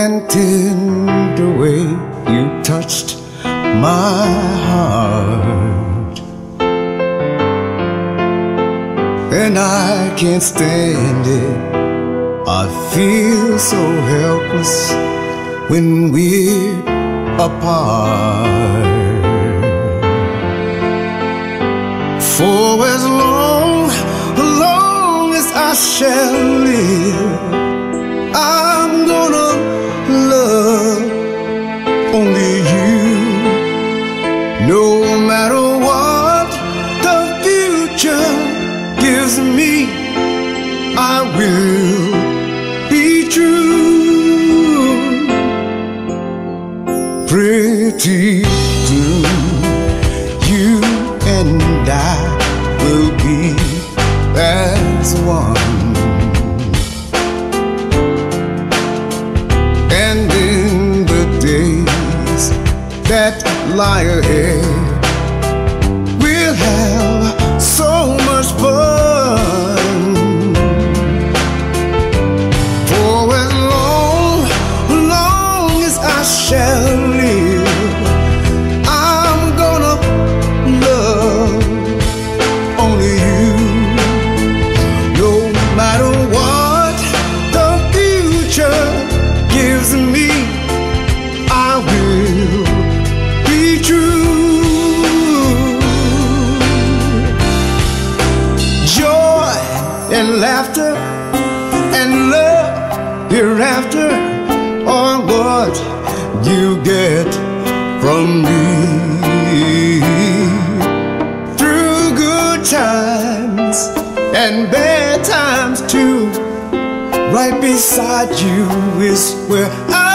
and tender way you touched my heart. And I can't stand it, I feel so helpless when we're apart. For as long as I shall live, I'm gonna love only you. No matter what the future gives me, I will be true. Pretty soon, you and I will be as one. And in the days that lie ahead, we'll have so much fun. For as long as I shall live, I'm gonna love only you. No matter what the future gives me, I will be true. Joy and laughter and love hereafter are what you get from me. Through good times and bad times too, right beside you is where I